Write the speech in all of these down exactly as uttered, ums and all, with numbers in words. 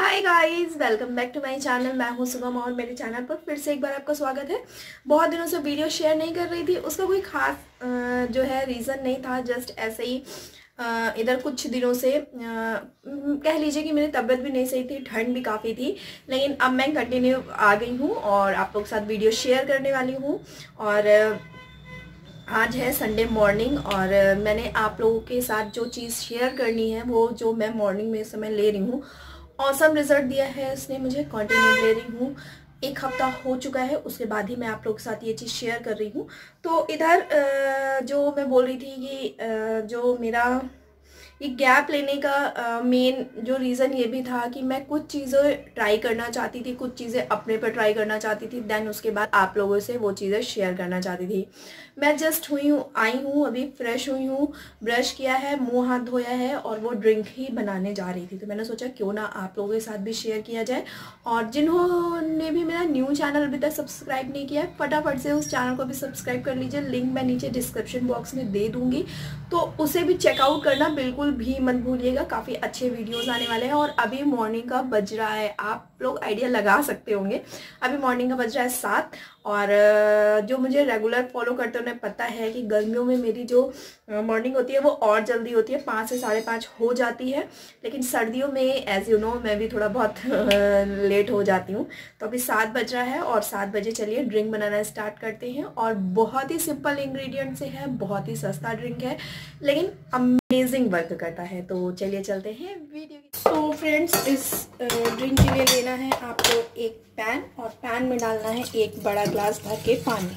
Hi guys, welcome back to my channel. मैं हूं सुगम और मेरे चैनल पर फिर से एक बार आपका स्वागत है। बहुत दिनों से वीडियो शेयर नहीं कर रही थी, उसका कोई खास जो है रीज़न नहीं था। जस्ट ऐसे ही इधर कुछ दिनों से कह लीजिए कि मेरी तबीयत भी नहीं सही थी, ठंड भी काफ़ी थी। लेकिन अब मैं कंटिन्यू आ गई हूँ और आप लोग के साथ वीडियो शेयर करने वाली हूँ। और आज है संडे मॉर्निंग और मैंने आप लोगों के साथ जो चीज़ शेयर करनी है वो जो मैं मॉर्निंग में इस समय ले रही हूँ, ऑसम रिजल्ट दिया है इसने मुझे। कंटिन्यू ले रही हूँ, एक हफ्ता हो चुका है, उसके बाद ही मैं आप लोगों के साथ ये चीज़ शेयर कर रही हूँ। तो इधर जो मैं बोल रही थी कि जो मेरा ये गैप लेने का मेन जो रीज़न ये भी था कि मैं कुछ चीज़ें ट्राई करना चाहती थी, कुछ चीज़ें अपने पर ट्राई करना चाहती थी, देन उसके बाद आप लोगों से वो चीज़ें शेयर करना चाहती थी। मैं जस्ट हुई हूँ आई हूँ अभी फ्रेश हुई हूँ, ब्रश किया है, मुंह हाथ धोया है और वो ड्रिंक ही बनाने जा रही थी। तो मैंने सोचा क्यों ना आप लोगों के साथ भी शेयर किया जाए। और जिन्होंने भी मेरा न्यू चैनल अभी तक सब्सक्राइब नहीं किया है, फटाफट से उस चैनल को भी सब्सक्राइब कर लीजिए। लिंक मैं नीचे डिस्क्रिप्शन बॉक्स में दे दूँगी, तो उसे भी चेकआउट करना बिल्कुल भी मत भूलिएगा। काफ़ी अच्छे वीडियोस आने वाले हैं। और अभी मॉर्निंग का बज रहा है, आप लोग आइडिया लगा सकते होंगे, अभी मॉर्निंग का बज रहा है सात। और जो मुझे रेगुलर फॉलो करते उन्हें पता है कि गर्मियों में मेरी जो मॉर्निंग होती है वो और जल्दी होती है, पाँच से साढ़े पाँच हो जाती है। लेकिन सर्दियों में एज यू नो मैं भी थोड़ा बहुत लेट हो जाती हूँ। तो अभी सात बज रहा है और सात बजे चलिए ड्रिंक बनाना स्टार्ट करते हैं। और बहुत ही सिंपल इंग्रेडिएंट से है, बहुत ही सस्ता ड्रिंक है लेकिन अमेजिंग वर्क करता है। तो चलिए चलते हैं वीडियो की। तो फ्रेंड्स, इस ड्रिंक के लिए लेना है आपको एक पैन, और पैन में डालना है एक बड़ा ग्लास भर के पानी।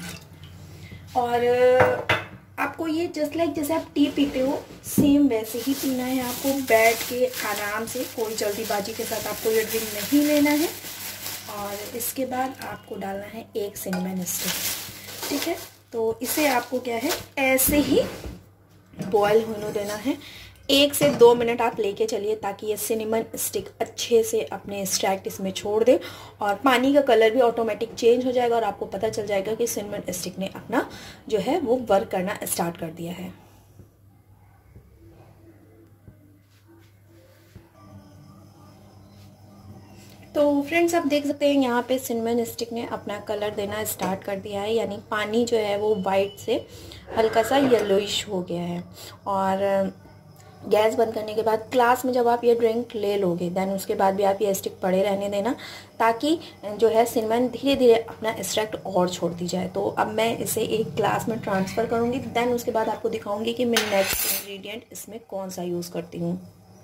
और आपको ये जस्ट लाइक जैसे आप टी पीते हो सेम वैसे ही पीना है आपको, बैठ के आराम से, कोई जल्दीबाजी के साथ आपको ये ड्रिंक नहीं लेना है। और इसके बाद आपको डालना है एक सिनेमन स्टिक, ठीक है। तो इसे आपको क्या है ऐसे ही बॉयल होने देना है, एक से दो मिनट आप लेके चलिए ताकि ये सिनेमन स्टिक अच्छे से अपने एक्सट्रैक्ट इसमें छोड़ दे और पानी का कलर भी ऑटोमेटिक चेंज हो जाएगा और आपको पता चल जाएगा कि सिनेमन स्टिक ने अपना जो है वो वर्क करना स्टार्ट कर दिया है। तो फ्रेंड्स, आप देख सकते हैं यहाँ पे सिनेमन स्टिक ने अपना कलर देना स्टार्ट कर दिया है, यानी पानी जो है वो वाइट से हल्का सा येलोइश हो गया है। और गैस बंद करने के बाद ग्लास में जब आप ये ड्रिंक ले लोगे, देन उसके बाद भी आप ये स्टिक पड़े रहने देना ताकि जो है सिनेमन धीरे धीरे अपना एक्सट्रैक्ट और छोड़ती जाए। तो अब मैं इसे एक ग्लास में ट्रांसफ़र करूँगी, देन उसके बाद आपको दिखाऊंगी कि मैं नेक्स्ट इंग्रेडिएंट इसमें कौन सा यूज़ करती हूँ।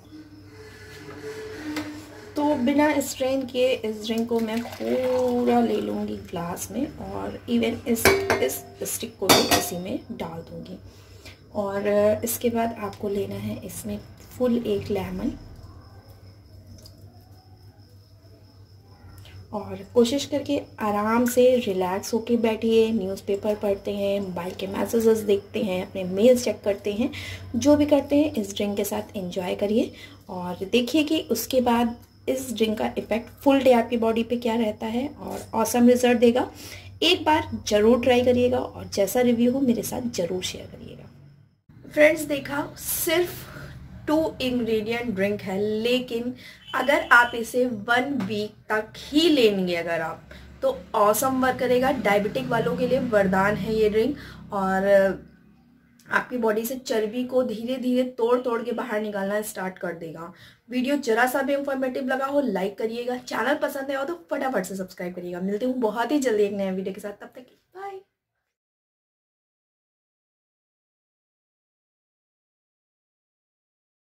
तो बिना स्ट्रेन किए इस ड्रिंक को मैं पूरा ले लूँगी ग्लास में और इवन इस इस स्टिक को भी इसी में डाल दूँगी। और इसके बाद आपको लेना है इसमें फुल एक लेमन, और कोशिश करके आराम से रिलैक्स होके बैठिए। न्यूज़पेपर पढ़ते हैं, मोबाइल के मैसेजेस देखते हैं, अपने मेल्स चेक करते हैं, जो भी करते हैं इस ड्रिंक के साथ एंजॉय करिए और देखिए कि उसके बाद इस ड्रिंक का इफ़ेक्ट फुल डे आपकी बॉडी पे क्या रहता है और ऑसम रिजल्ट देगा। एक बार ज़रूर ट्राई करिएगा और जैसा रिव्यू हो मेरे साथ ज़रूर शेयर करिएगा। फ्रेंड्स, देखा, सिर्फ टू इंग्रेडिएंट ड्रिंक है, लेकिन अगर आप इसे वन वीक तक ही लेंगे अगर आप, तो ऑसम वर्क करेगा। डायबिटिक वालों के लिए वरदान है ये ड्रिंक और आपकी बॉडी से चर्बी को धीरे धीरे तोड़ तोड़ के बाहर निकालना स्टार्ट कर देगा। वीडियो जरा सा भी इंफॉर्मेटिव लगा हो लाइक करिएगा, चैनल पसंद है हो तो फटाफट से सब्सक्राइब करिएगा। मिलते हूँ बहुत ही जल्दी एक नए वीडियो के साथ।